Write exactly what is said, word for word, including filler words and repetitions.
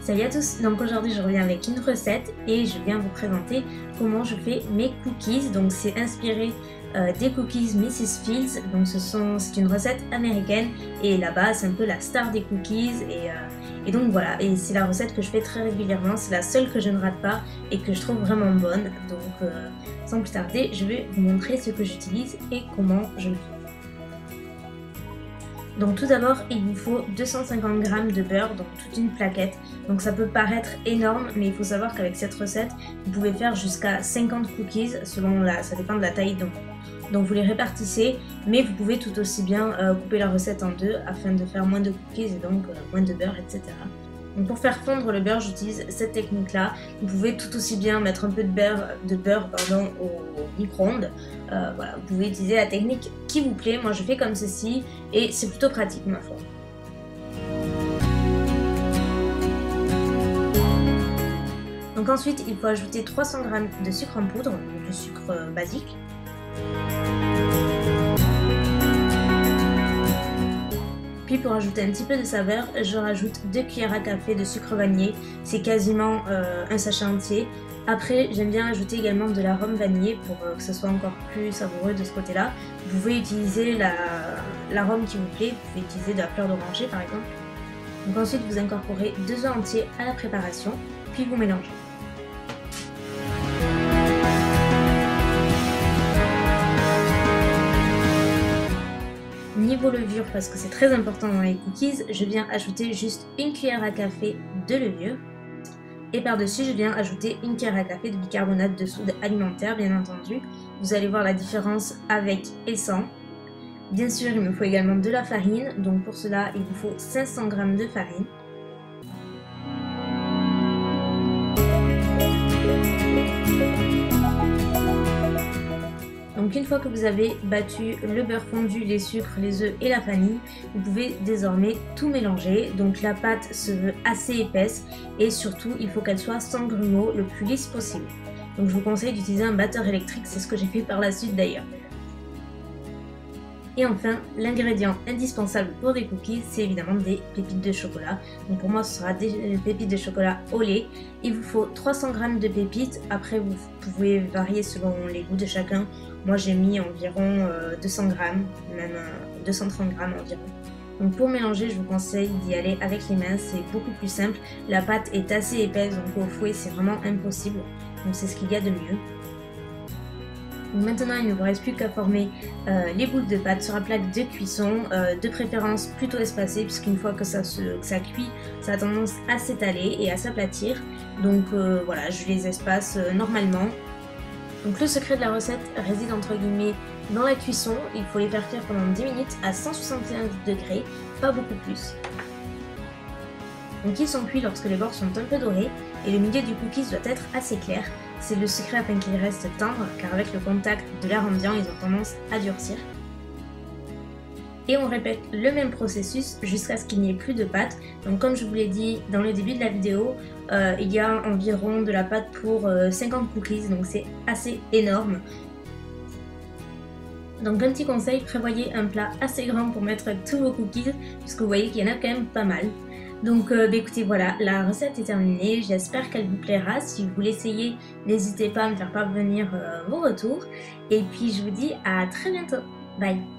Salut à tous, donc aujourd'hui je reviens avec une recette et je viens vous présenter comment je fais mes cookies. Donc c'est inspiré euh, des cookies missus Fields, donc ce sont c'est une recette américaine et là-bas c'est un peu la star des cookies et, euh, et donc voilà, et c'est la recette que je fais très régulièrement, c'est la seule que je ne rate pas et que je trouve vraiment bonne. Donc euh, sans plus tarder, je vais vous montrer ce que j'utilise et comment je le fais. Donc tout d'abord il vous faut deux cent cinquante grammes de beurre, donc toute une plaquette. Donc ça peut paraître énorme, mais il faut savoir qu'avec cette recette vous pouvez faire jusqu'à cinquante cookies selon la, ça dépend de la taille donc, donc vous les répartissez, mais vous pouvez tout aussi bien euh, couper la recette en deux afin de faire moins de cookies et donc euh, moins de beurre, et cetera. Donc pour faire fondre le beurre, j'utilise cette technique là. Vous pouvez tout aussi bien mettre un peu de beurre, de beurre pardon, au micro-ondes. Euh, voilà, vous pouvez utiliser la technique qui vous plaît. Moi je fais comme ceci et c'est plutôt pratique ma foi. Donc ensuite il faut ajouter trois cents grammes de sucre en poudre, du sucre basique. Puis pour ajouter un petit peu de saveur, je rajoute deux cuillères à café de sucre vanillé, c'est quasiment euh, un sachet entier. Après j'aime bien ajouter également de l'arôme vanillé pour euh, que ce soit encore plus savoureux de ce côté-là. Vous pouvez utiliser l'arôme la, qui vous plaît, vous pouvez utiliser de la fleur d'oranger par exemple. Donc ensuite vous incorporez deux œufs entiers à la préparation, puis vous mélangez. Niveau levure, parce que c'est très important dans les cookies, je viens ajouter juste une cuillère à café de levure. Et par-dessus, je viens ajouter une cuillère à café de bicarbonate de soude alimentaire, bien entendu. Vous allez voir la différence avec et sans. Bien sûr, il me faut également de la farine. Donc pour cela, il vous faut cinq cents grammes de farine. Donc une fois que vous avez battu le beurre fondu, les sucres, les œufs et la vanille, vous pouvez désormais tout mélanger. Donc la pâte se veut assez épaisse et surtout il faut qu'elle soit sans grumeaux, le plus lisse possible. Donc je vous conseille d'utiliser un batteur électrique, c'est ce que j'ai fait par la suite d'ailleurs. Et enfin, l'ingrédient indispensable pour des cookies, c'est évidemment des pépites de chocolat. Donc pour moi, ce sera des pépites de chocolat au lait. Il vous faut trois cents grammes de pépites. Après, vous pouvez varier selon les goûts de chacun. Moi, j'ai mis environ deux cents grammes, même deux cent trente grammes environ. Donc pour mélanger, je vous conseille d'y aller avec les mains, c'est beaucoup plus simple. La pâte est assez épaisse, donc au fouet, c'est vraiment impossible. Donc c'est ce qu'il y a de mieux. Donc maintenant il ne vous reste plus qu'à former euh, les boules de pâte sur la plaque de cuisson, euh, de préférence plutôt espacée puisqu'une fois que ça, se, que ça cuit, ça a tendance à s'étaler et à s'aplatir. Donc euh, voilà, je les espace euh, normalement. Donc le secret de la recette réside entre guillemets dans la cuisson, il faut les faire cuire pendant dix minutes à cent soixante et un degrés, pas beaucoup plus. Donc ils sont cuits lorsque les bords sont un peu dorés et le milieu du cookies doit être assez clair. C'est le secret afin qu'ils restent tendres car avec le contact de l'air ambiant ils ont tendance à durcir. Et on répète le même processus jusqu'à ce qu'il n'y ait plus de pâte. Donc comme je vous l'ai dit dans le début de la vidéo, euh, il y a environ de la pâte pour euh, cinquante cookies, donc c'est assez énorme. Donc un petit conseil, prévoyez un plat assez grand pour mettre tous vos cookies puisque vous voyez qu'il y en a quand même pas mal. Donc euh, bah écoutez voilà, la recette est terminée, j'espère qu'elle vous plaira. Si vous l'essayez, n'hésitez pas à me faire parvenir euh, vos retours. Et puis je vous dis à très bientôt, bye.